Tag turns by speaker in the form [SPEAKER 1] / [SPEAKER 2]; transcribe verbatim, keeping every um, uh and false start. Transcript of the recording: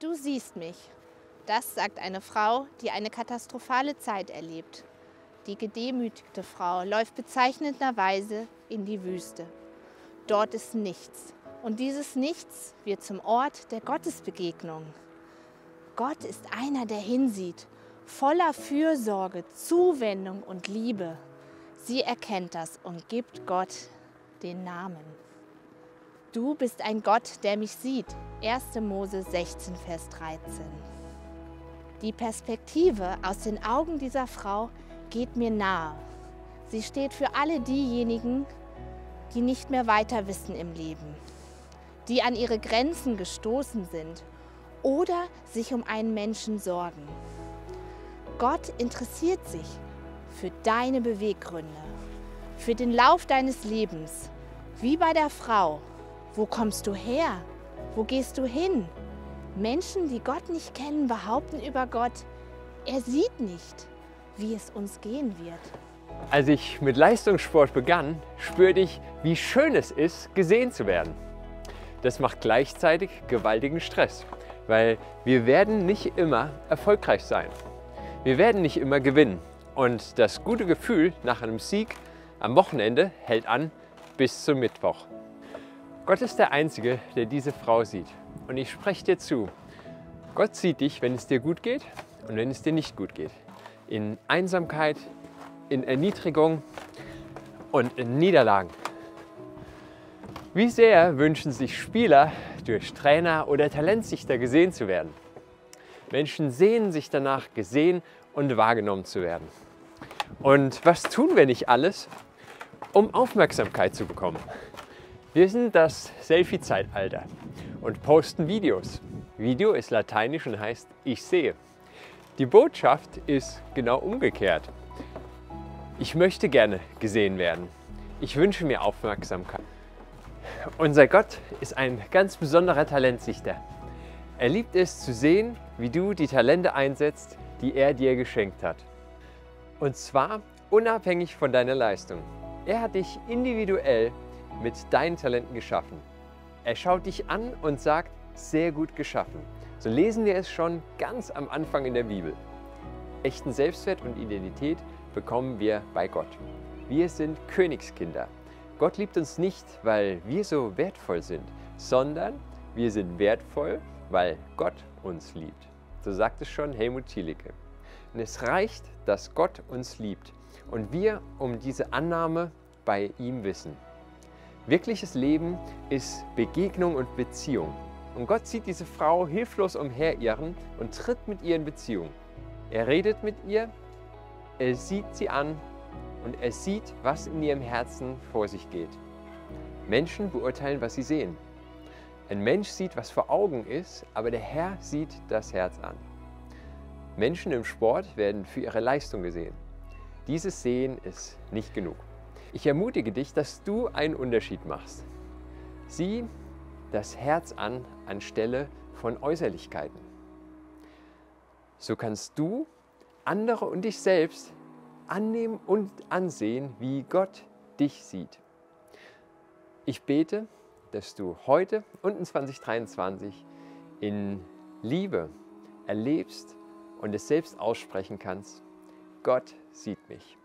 [SPEAKER 1] Du siehst mich. Das sagt eine Frau, die eine katastrophale Zeit erlebt. Die gedemütigte Frau läuft bezeichnenderweise in die Wüste. Dort ist nichts. Und dieses Nichts wird zum Ort der Gottesbegegnung. Gott ist einer, der hinsieht, voller Fürsorge, Zuwendung und Liebe. Sie erkennt das und gibt Gott den Namen. Du bist ein Gott, der mich sieht. erster Mose sechzehn, Vers dreizehn. Die Perspektive aus den Augen dieser Frau geht mir nahe. Sie steht für alle diejenigen, die nicht mehr weiter wissen im Leben, die an ihre Grenzen gestoßen sind oder sich um einen Menschen sorgen. Gott interessiert sich für deine Beweggründe, für den Lauf deines Lebens, wie bei der Frau. Wo kommst du her? Wo gehst du hin? Menschen, die Gott nicht kennen, behaupten über Gott, er sieht nicht, wie es uns gehen wird.
[SPEAKER 2] Als ich mit Leistungssport begann, spürte ich, wie schön es ist, gesehen zu werden. Das macht gleichzeitig gewaltigen Stress, weil wir werden nicht immer erfolgreich sein. Wir werden nicht immer gewinnen. Und das gute Gefühl nach einem Sieg am Wochenende hält an bis zum Mittwoch. Gott ist der Einzige, der diese Frau sieht. Und ich spreche dir zu. Gott sieht dich, wenn es dir gut geht und wenn es dir nicht gut geht. In Einsamkeit, in Erniedrigung und in Niederlagen. Wie sehr wünschen sich Spieler, durch Trainer oder Talentsichter gesehen zu werden? Menschen sehnen sich danach, gesehen und wahrgenommen zu werden. Und was tun wir nicht alles, um Aufmerksamkeit zu bekommen? Wir sind das Selfie-Zeitalter und posten Videos. Video ist lateinisch und heißt ich sehe. Die Botschaft ist genau umgekehrt. Ich möchte gerne gesehen werden. Ich wünsche mir Aufmerksamkeit. Unser Gott ist ein ganz besonderer Talentsichter. Er liebt es zu sehen, wie du die Talente einsetzt, die er dir geschenkt hat. Und zwar unabhängig von deiner Leistung. Er hat dich individuell mit deinen Talenten geschaffen. Er schaut dich an und sagt, sehr gut geschaffen. So lesen wir es schon ganz am Anfang in der Bibel. Echten Selbstwert und Identität bekommen wir bei Gott. Wir sind Königskinder. Gott liebt uns nicht, weil wir so wertvoll sind, sondern wir sind wertvoll, weil Gott uns liebt. So sagt es schon Helmut Thielicke. Und es reicht, dass Gott uns liebt und wir um diese Annahme bei ihm wissen. Wirkliches Leben ist Begegnung und Beziehung. Und Gott sieht diese Frau hilflos umherirren und tritt mit ihr in Beziehung. Er redet mit ihr, er sieht sie an und er sieht, was in ihrem Herzen vor sich geht. Menschen beurteilen, was sie sehen. Ein Mensch sieht, was vor Augen ist, aber der Herr sieht das Herz an. Menschen im Sport werden für ihre Leistung gesehen. Dieses Sehen ist nicht genug. Ich ermutige dich, dass du einen Unterschied machst. Sieh das Herz an anstelle von Äußerlichkeiten. So kannst du andere und dich selbst annehmen und ansehen, wie Gott dich sieht. Ich bete, dass du heute und in zwanzig dreiundzwanzig in Liebe erlebst und es selbst aussprechen kannst. Gott sieht mich.